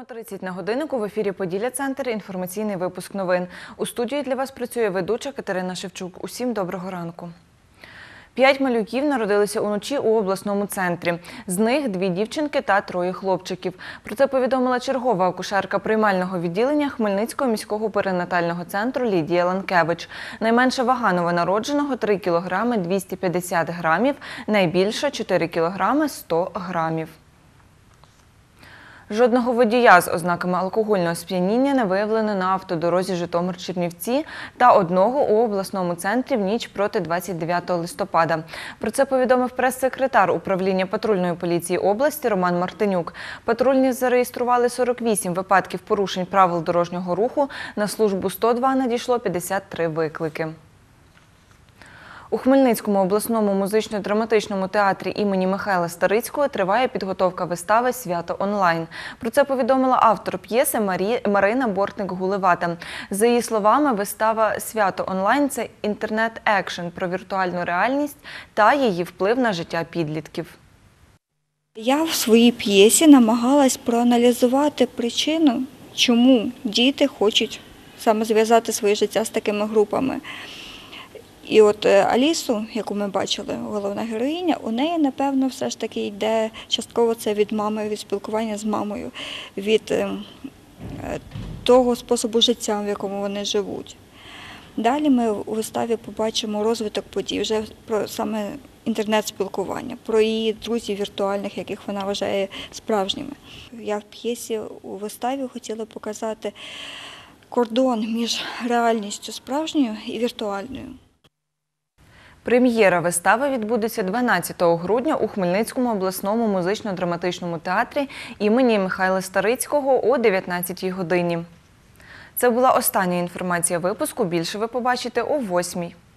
7:30 на годиннику в ефірі «Поділля-Центр» – інформаційний випуск новин. У студії для вас працює ведуча Катерина Шевчук. Усім доброго ранку. 5 малюків народилися уночі у обласному центрі. З них 2 дівчинки та 3 хлопчиків. Про це повідомила чергова акушерка приймального відділення Хмельницького міського перинатального центру Лідія Ланкевич. Найменша вага новонародженого – 3 кг 250 грамів, найбільша – 4 кг 100 грамів. Жодного водія з ознаками алкогольного сп'яніння не виявлено на автодорозі Житомир-Чернівці та одного у обласному центрі в ніч проти 29 листопада. Про це повідомив прес-секретар управління патрульної поліції області Роман Мартинюк. Патрульні зареєстрували 48 випадків порушень правил дорожнього руху, на службу 102 надійшло 53 виклики. У Хмельницькому обласному музично-драматичному театрі імені Михайла Старицького триває підготовка вистави «Свято онлайн». Про це повідомила автор п'єси Марина Бортник-Гуливата. За її словами, вистава «Свято онлайн» – це інтернет-екшен про віртуальну реальність та її вплив на життя підлітків. Я в своїй п'єсі намагалась проаналізувати причину, чому діти хочуть саме зв'язати своє життя з такими групами. І от Алісу, яку ми бачили, головна героїня, у неї, напевно, все ж таки йде частково це від мами, від спілкування з мамою, від того способу життя, в якому вони живуть. Далі ми у виставі побачимо розвиток подій, вже про саме інтернет-спілкування, про її друзів віртуальних, яких вона вважає справжніми. Я в п'єсі у виставі хотіла показати кордон між реальністю справжньою і віртуальною. Прем'єра вистави відбудеться 12 грудня у Хмельницькому обласному музично-драматичному театрі імені Михайла Старицького о 19 годині. Це була остання інформація випуску. Більше ви побачите о 8-й.